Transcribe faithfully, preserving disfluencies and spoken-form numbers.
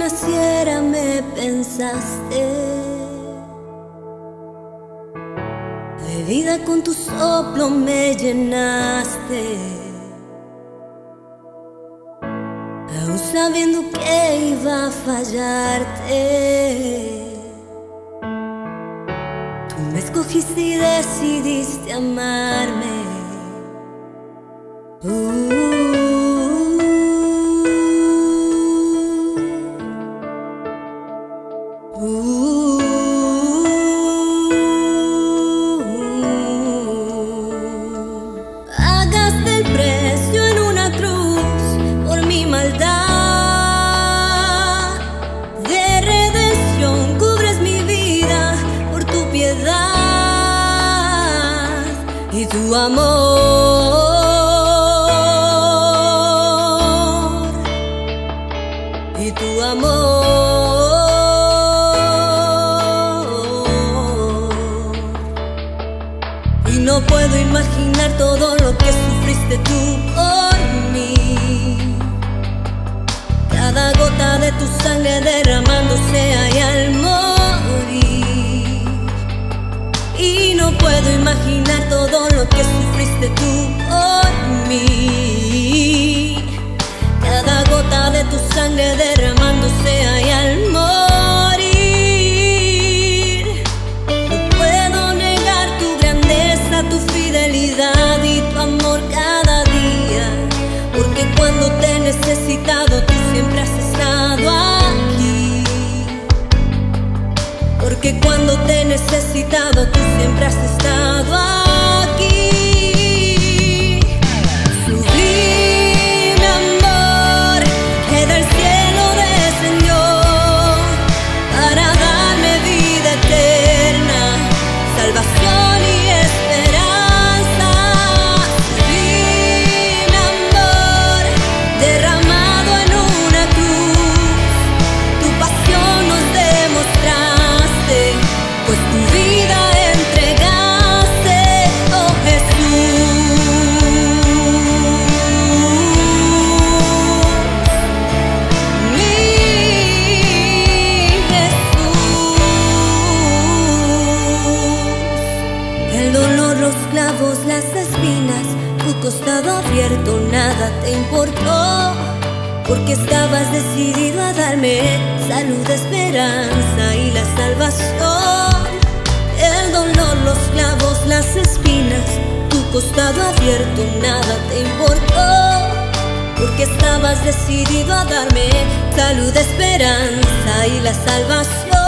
naciera me pensaste, de vida con tu soplo me llenaste, aún sabiendo que iba a fallarte. Tú me escogiste y decidiste amarme. uh. Pagaste el precio en una cruz por mi maldad. De redención cubres mi vida por tu piedad y tu amor. Y tu amor. Y no puedo imaginar todo lo que sufriste tú por mí. Cada gota de tu sangre derramándose ahí al morir. Y no puedo imaginar todo lo que sufriste tú por mí. Cada gota de tu sangre derramándose ahí al morir. No puedo negar tu grandeza, tu fidelidad y tu amor cada día, porque cuando te he necesitado tú siempre has estado aquí. Porque cuando te he necesitado tú siempre has estado aquí. Los clavos, las espinas, tu costado abierto, nada te importó, porque estabas decidido a darme salud, esperanza y la salvación. El dolor, los clavos, las espinas, tu costado abierto, nada te importó, porque estabas decidido a darme salud, esperanza y la salvación.